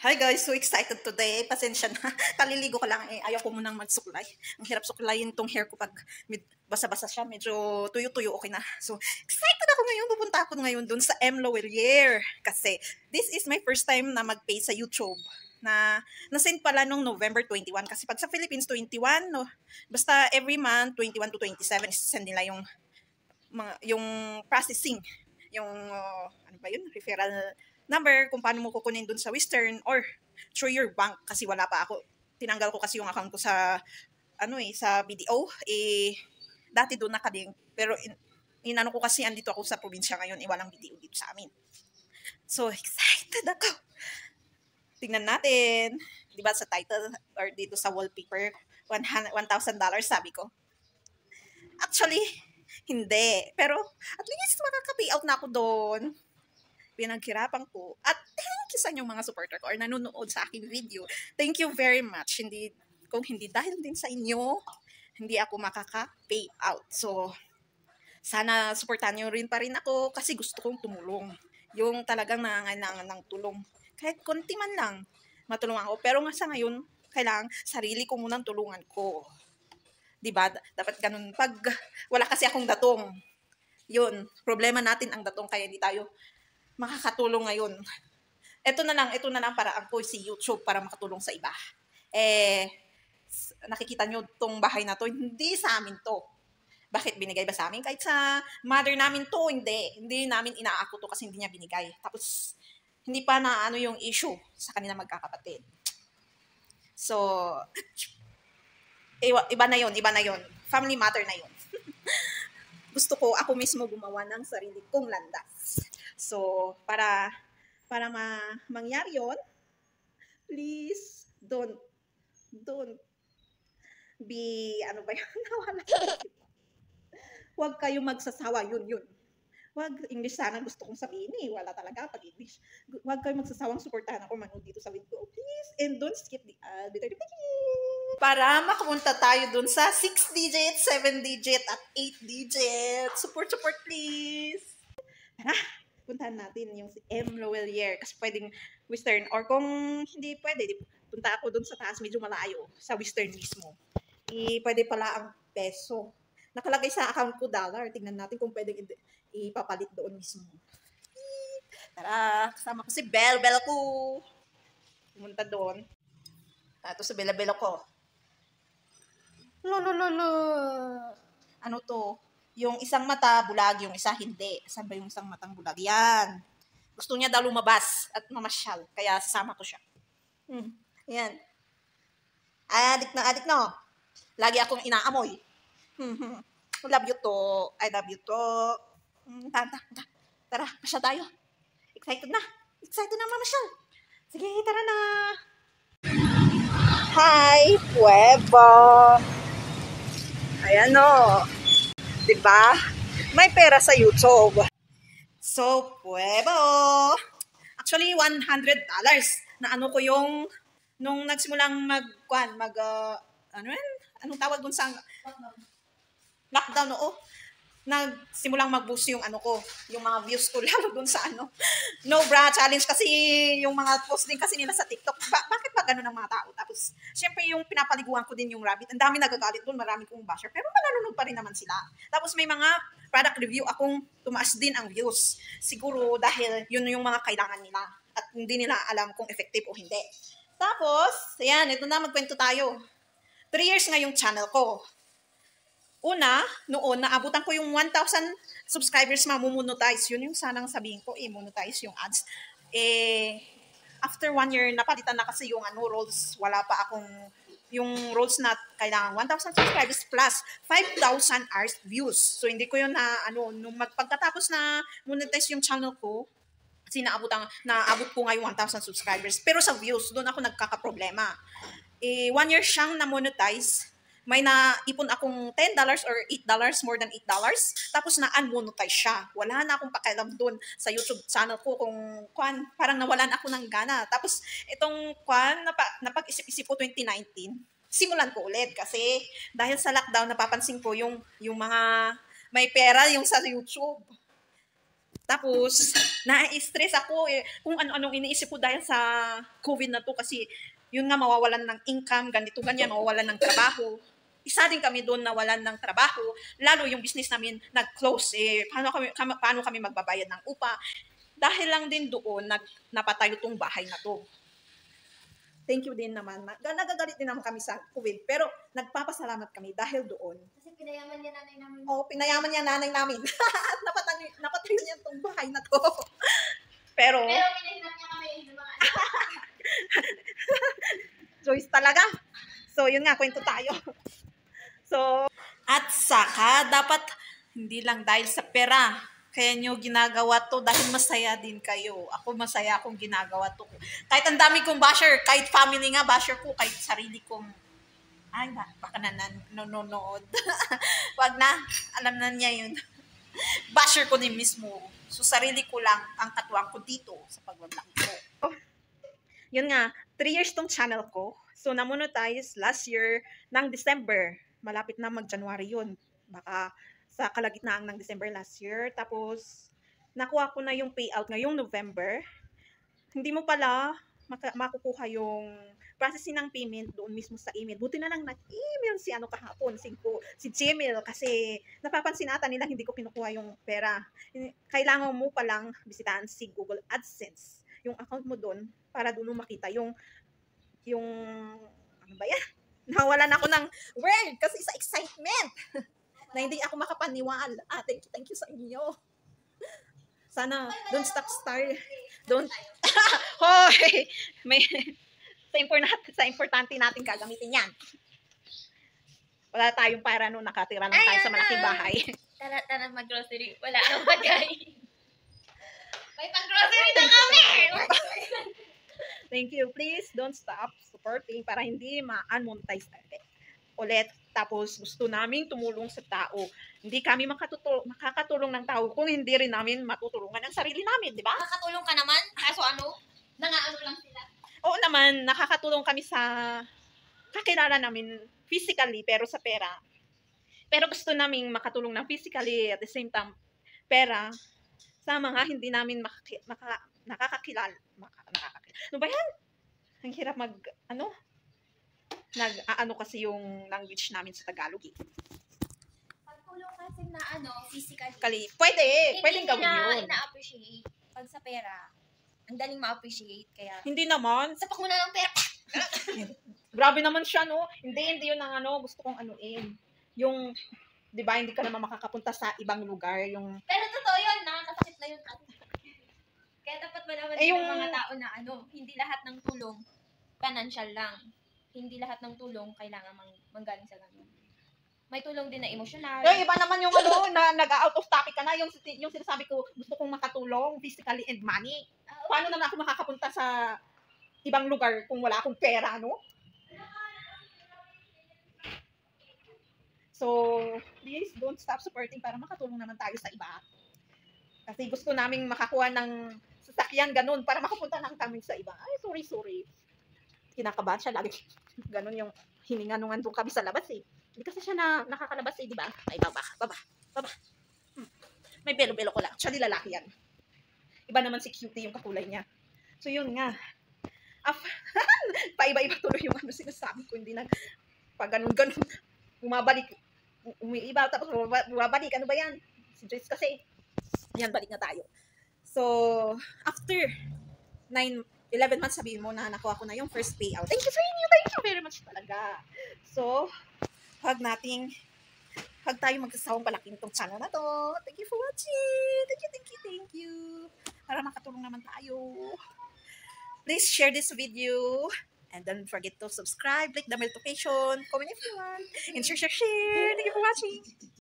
Hi guys, so excited today. Pasensya na. Kaliligo ko lang eh. Ayaw ko munang magsuklay. Ang hirap suklayin tong hair ko pag basa-basa siya. Medyo tuyo-tuyo, okay na. So, excited ako ngayon. Pupunta ako ngayon dun sa M. Loelier. Kasi, this is my first time na mag-pay sa YouTube. Na-send pala nung November 21. Kasi pag sa Philippines, 21, no? Basta every month, 21 to 27, send nila yung processing. Yung, ano ba yun? Referral number kung paano mo kukunin dun sa Western or through your bank kasi wala pa ako. Tinanggal ko kasi yung account ko sa sa BDO dati doon nakading pero inano ko kasi andito ako sa probinsya ngayon walang BDO dito sa amin. So excited ako. Tingnan natin. 'Di ba sa title or dito sa wallpaper $1,000 sabi ko. Actually hindi, pero at least makaka-pay out na ako doon. Pinaghirapan ko. At thank you sa inyong mga supporter ko or nanonood sa aking video. Thank you very much. Kung hindi dahil din sa inyo, hindi ako makaka-pay out. So, sana supportan nyo rin pa rin ako kasi gusto kong tumulong. Yung talagang nangangailangan ng tulong. Kahit konti man lang, matulungan ako. Pero nga sa ngayon, kailangan sarili ko munang tulungan ko. Diba? Dapat ganun. Pag wala kasi akong datong, yun, problema natin ang datong kaya hindi tayo makakatulong ngayon. Ito na lang paraan ko si YouTube para makatulong sa iba. Nakikita nyo tong bahay na to, hindi sa amin to. Bakit binigay ba sa amin? Kahit sa mother namin to, hindi namin inaako to kasi hindi niya binigay. Tapos, hindi pa na ano yung issue sa kanila magkakapatid. So, iba na yon. Family matter na yon. Gusto ko ako mismo gumawa ng sarili kong landas. So, para mangyari yon, please don't be, ano ba yun? Huwag kayo magsasawa, yun. Huwag, English sana gusto kong sabihin eh. Wala talaga pag English. Huwag kayo magsasawang suportahan ako manood dito sa video. Please, and don't skip the ad. Para makapunta tayo dun sa 6 digit, 7 digit, at 8 digit. Support, please. Tara, puntahan natin yung si M. Loelier. Kasi pwedeng Western. Or kung hindi pwede, punta ako dun sa taas, medyo malayo. Sa Western mismo. Pwede pala ang peso. Nakalagay sa account ko dollar. Tingnan natin kung pwedeng ipapalit doon mismo. Tara, kasama ko si Bell ko. Pumunta doon. Ito si Bella ko. Lolo. Ano to? Yung isang mata bulag, yung isa hindi. Saan ba yung isang matang bulag? Yan. Gusto niya daw lumabas at mamasyal. Kaya sasama ko siya. Yan. Adik no. Lagi akong inaamoy. Love you to. I love you to. Tara, pasya tayo. Excited na mamasyal. Sige, tara na. Hi, Puebo. Ayan o. Diba? May pera sa YouTube. So, Puebo. Actually, $100 na ano ko yung nung nagsimulang anong tawag dun sa lockdown, nagsimulang mag-boost yung yung mga views ko lalo dun sa no bra challenge kasi yung mga post din kasi nila sa TikTok. Bakit ba ganun ang mga tao? Tapos, syempre yung pinapaliguan ko din yung rabbit. Ang dami nagagalit dun, marami kong basher. Pero mananunod pa rin naman sila. Tapos may mga product review akong tumaas din ang views. Siguro dahil yun yung mga kailangan nila. At hindi nila alam kung effective o hindi. Tapos, ayan, ito na, magkwento tayo. 3 years nga yung channel ko. Noon, naabutan ko yung 1,000 subscribers mamumonetize. Yun yung sanang sabihin ko, monetize yung ads. After 1 year, napalitan na kasi yung roles. Wala pa akong, yung roles na kailangan 1,000 subscribers plus 5,000 hours views. So, hindi ko yun nung pagkatapos na monetize yung channel ko, kasi naabot ko nga yung 1,000 subscribers. Pero sa views, doon ako nagkakaproblema. 1 year siyang na-monetize. May naipon akong $10 or $8, more than $8. Tapos na-unmonetize siya. Wala na akong pakialam doon sa YouTube channel ko kung parang nawalan ako ng gana. Tapos itong napag-isip-isip ko 2019, simulan ko ulit kasi dahil sa lockdown napapansin ko yung mga may pera yung sa YouTube. Tapos, na-stress ako eh, kung ano-anong iniisip ko dahil sa COVID na to kasi yun nga mawawalan ng income, ganito ganyan, mawawalan ng trabaho. Isa din kami doon nawalan ng trabaho, lalo yung business namin nag-close eh. Paano kami magbabayad ng upa? Dahil lang din doon napatayo tong bahay na to. Thank you din naman. Nagagalit din naman kami sa COVID, pero nagpapasalamat kami dahil doon. Kasi pinayaman niya nanay namin. Oo, pinayaman niya nanay namin. Napatayo niya tong bahay na to. Pero Pinahinap niya kami ng mga anak. Joyce talaga. So, yun nga, kwento tayo. So, at saka, dapat hindi lang dahil sa pera. Kaya nyo ginagawa to dahil masaya din kayo. Ako masaya akong ginagawa to. Kahit ang dami kong basher, kahit family nga basher ko, kahit sarili kong, ay baka nanonood. Wag na, alam na niya yun. Basher ko din mismo. So, sarili ko lang ang katuwang ko dito sa pag-vlog ko. Yun nga, 3 years tong channel ko. So, namonetize last year ng December. Malapit na mag-January yun. Baka sa kalagitnaan ng December last year. Tapos, nakuha ko na yung payout ngayong November. Hindi mo pala makukuha yung processing ng payment doon mismo sa email. Buti na lang nag-email si kahapon, si Gmail, kasi napapansin ata nila hindi ko kinukuha yung pera. Kailangan mo palang bisitahan si Google AdSense, yung account mo doon, para doon mo makita yung ano ba yan? Nawalan ako ng word kasi sa excitement na hindi ako makapaniwala. Thank you sa inyo. Sana, don't stop star. Don't. Hoy! May, sa importante natin gagamitin yan. Wala tayong para nung nakatira lang tayo sa malaking bahay. Tara mag-grocery. Wala nang bagay. May pang-grocery na kami! Thank you. Please don't stop supporting para hindi ma-unmonetize ulit. Tapos gusto naming tumulong sa tao. Hindi kami makakatulong ng tao kung hindi rin namin matutulungan ang sarili namin, di ba? Nakakatulong ka naman, kaso nangaano lang sila. Oo naman, nakakatulong kami sa kakilala namin physically pero sa pera. Pero gusto naming makatulong ng physically at the same time pera sa mga hindi namin nakakakilala. Ano ba yan? Ang hirap nag-aano kasi yung language namin sa Tagalog eh. Pagtulong kasi na physically. Pwedeng gawin yun. Ina-appreciate. Pag sa pera, ang daling ma-appreciate. Kaya, Hindi naman. sapak mo na ng pera. Grabe naman siya, no? Hindi yun ang gusto kong anuin. Yung, di ba, hindi ka naman makakapunta sa ibang lugar. Pero totoo yun, nakakasakit na yun. Kaya dapat malaman ng mga tao na hindi lahat ng tulong financial lang. Hindi lahat ng tulong kailangan manggaling sa ganun. May tulong din na emosyonal. Iba naman yung na nag-out of topic ka na, yung sinasabi ko, gusto kong makatulong physically and money. Paano naman ako makakapunta sa ibang lugar kung wala akong pera, no? So, please don't stop supporting para makatulong naman tayo sa iba. Kasi gusto naming makakuha ng sasakyan ganun para makapunta ng kami sa iba. Ay, sorry. Kinakabahan siya lagi. Ganun yung hininga nung andun kami sa labas eh. Hindi kasi siya nakakalabas eh, di ba? Ay, baba. May belo-belo ko lang. Siya di lalaki yan. Iba naman si Cutie yung kakulay niya. So, yun nga. Paiba-iba tuloy yung sinasabi ko. Hindi pag ganun-ganun, umiiba, tapos bumabalik. Ano ba yan? Si Joyce kasi. Yan, balik na tayo. So, after 11 months, sabihin mo na nakuha ko na yung first payout. Thank you very much talaga. So, huwag tayo magsasawang palaking itong channel na to. Thank you for watching. Thank you. Para makatulong naman tayo. Please share this video. And don't forget to subscribe, click the notification, comment if you want, and share. Thank you for watching.